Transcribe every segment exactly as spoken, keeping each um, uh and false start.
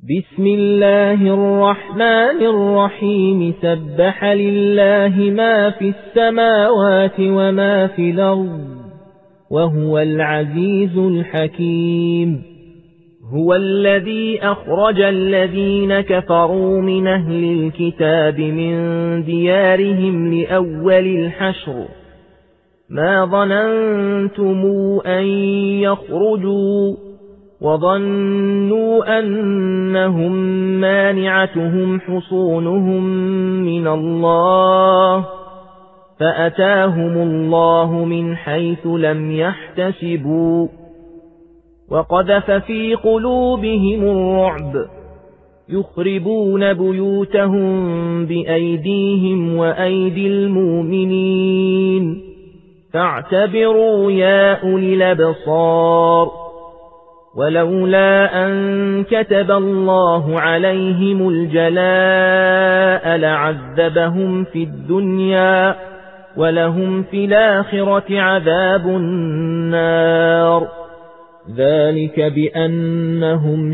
بسم الله الرحمن الرحيم سبح لله ما في السماوات وما في الأرض وهو العزيز الحكيم. هو الذي أخرج الذين كفروا من أهل الكتاب من ديارهم لأول الحشر ما ظننتم أن يخرجوا وظنوا أنهم مانعتهم حصونهم من الله فأتاهم الله من حيث لم يحتسبوا وقذف في قلوبهم الرعب يخربون بيوتهم بأيديهم وأيدي المؤمنين فاعتبروا يا أولي الأبصار. ولولا أن كتب الله عليهم الجلاء لعذبهم في الدنيا ولهم في الآخرة عذاب النار ذلك بأنهم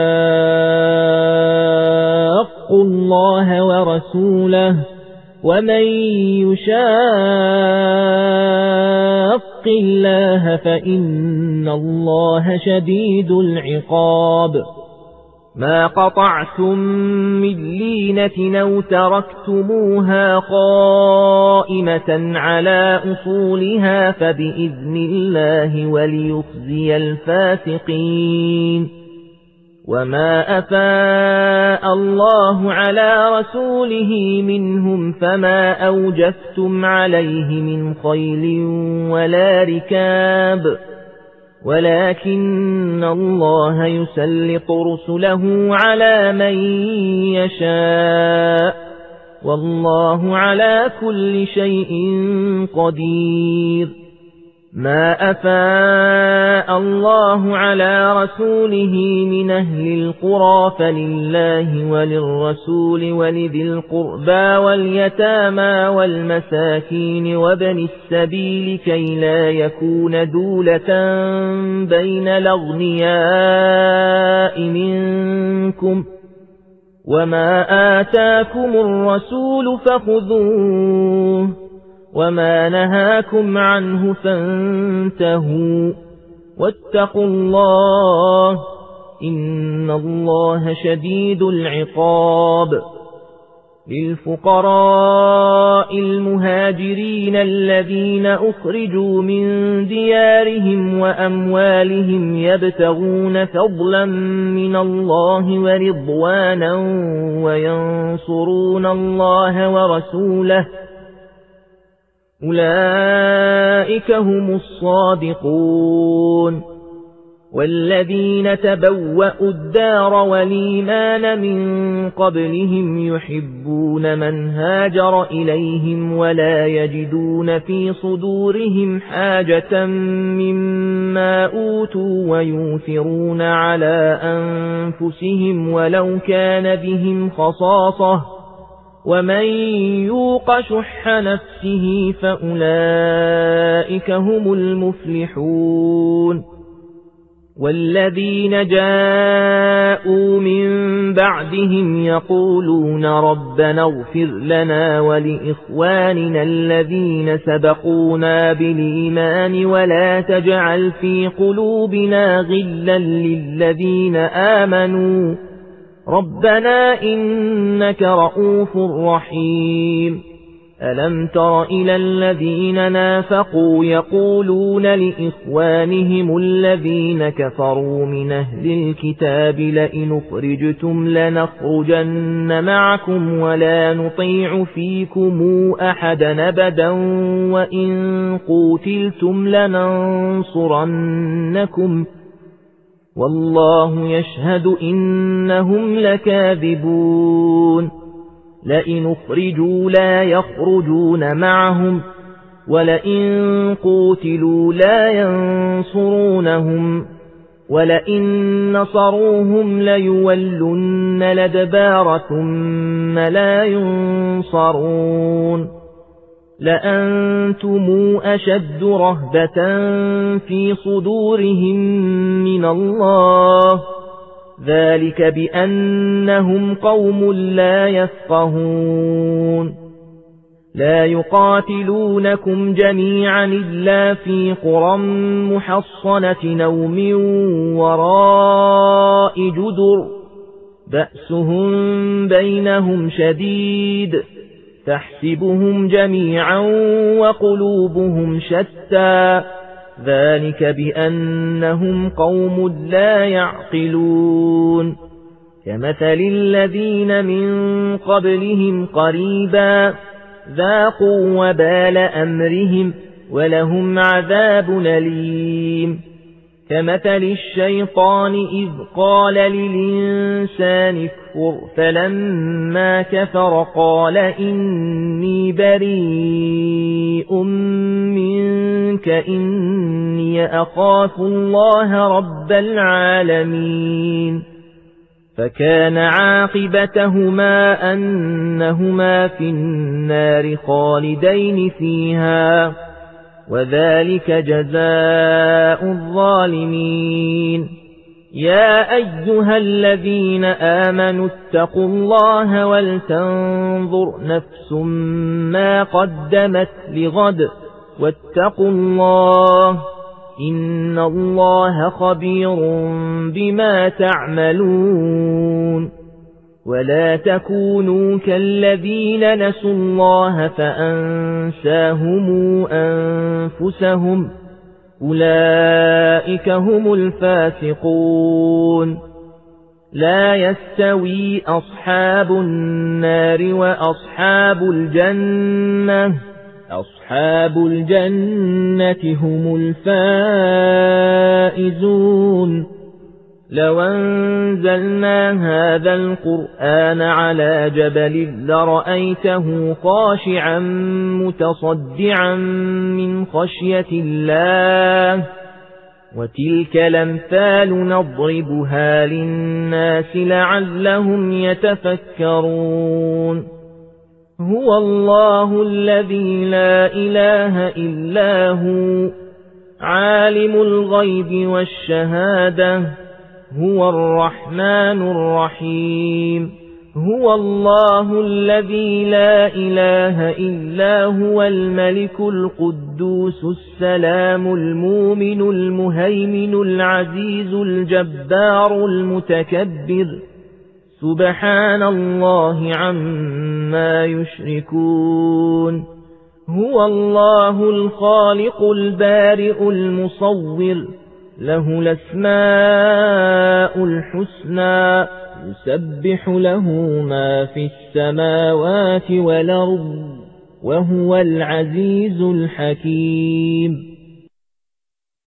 شاقوا الله ورسوله ومن يشاق الله فإن الله شديد العقاب. ما قطعتم من لينة أو تركتموها قائمة على أصولها فبإذن الله وليخزي الفاسقين. وما أفاء الله على رسوله منهم فما أوجفتم عليه من خيل ولا ركاب ولكن الله يسلط رسله على من يشاء والله على كل شيء قدير. ما أفاء الله على رسوله من أهل القرى فلله وللرسول ولذي القربى واليتامى والمساكين وابن السبيل كي لا يكون دولة بين الأغنياء منكم وما آتاكم الرسول فخذوه وما نهاكم عنه فانتهوا واتقوا الله إن الله شديد العقاب. للفقراء المهاجرين الذين أخرجوا من ديارهم وأموالهم يبتغون فضلا من الله ورضوانا وينصرون الله ورسوله أولئك هم الصادقون. والذين تبوأوا الدار والإيمان من قبلهم يحبون من هاجر إليهم ولا يجدون في صدورهم حاجة مما أوتوا ويؤثرون على أنفسهم ولو كان بهم خصاصة ومن يوق شح نفسه فأولئك هم المفلحون. والذين جاءوا من بعدهم يقولون ربنا اغفر لنا ولإخواننا الذين سبقونا بالإيمان ولا تجعل في قلوبنا غلا للذين آمنوا ربنا إنك رؤوف رحيم. ألم تر إلى الذين نافقوا يقولون لإخوانهم الذين كفروا من أهل الكتاب لئن أخرجتم لنخرجن معكم ولا نطيع فيكم أحدا أبدا وإن قوتلتم لننصرنكم والله يشهد إنهم لكاذبون. لئن أخرجوا لا يخرجون معهم ولئن قوتلوا لا ينصرونهم ولئن نصروهم ليولن الأدبار ثم لا ينصرون. لأنتم أشد رهبة في صدورهم من الله ذلك بأنهم قوم لا يفقهون لا يقاتلونكم جميعا إلا في قرى محصنة أو من وراء جدر بأسهم بينهم شديد تحسبهم جميعا وقلوبهم شتى ذلك بأنهم قوم لا يعقلون كمثل الذين من قبلهم قريبا ذاقوا وبال أمرهم ولهم عذاب أليم كمثل الشيطان إذ قال للإنسان اكفر فلما كفر قال إني بريء منك إني أخاف الله رب العالمين فكان عاقبتهما أنهما في النار خالدين فيها وذلك جزاء الظالمين يا أيها الذين آمنوا اتقوا الله ولتنظر نفس ما قدمت لغد واتقوا الله إن الله خبير بما تعملون ولا تكونوا كالذين نسوا الله فأنساهم أنفسهم أولئك هم الفاسقون لا يستوي أصحاب النار وأصحاب الجنة أصحاب الجنة هم الفائزون لو أنزلنا هذا القرآن على جبل لرأيته خاشعا متصدعا من خشية الله وتلك الأمثال نضربها للناس لعلهم يتفكرون هو الله الذي لا إله إلا هو عالم الغيب والشهادة هو الرحمن الرحيم هو الله الذي لا إله إلا هو الملك القدوس السلام المؤمن المهيمن العزيز الجبار المتكبر سبحان الله عما يشركون هو الله الخالق البارئ المصور له الأسماء الحسنى يسبح له ما في السماوات والأرض وهو العزيز الحكيم